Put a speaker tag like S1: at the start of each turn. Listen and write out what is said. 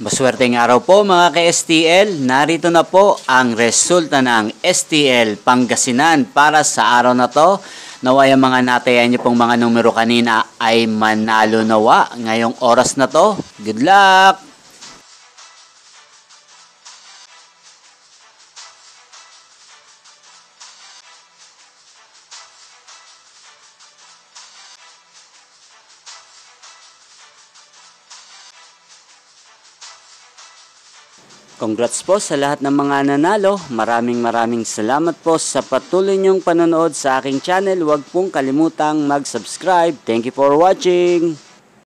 S1: Maswerteng araw po mga ka-STL, narito na po ang resulta ng STL Pangasinan para sa araw na to. Naway ang mga natayan niyo pong mga numero kanina ay manalo nawa ngayong oras na to. Good luck! Congrats po sa lahat ng mga nanalo. Maraming salamat po sa patuloy niyong panonood sa aking channel. Huwag pong kalimutang mag-subscribe. Thank you for watching.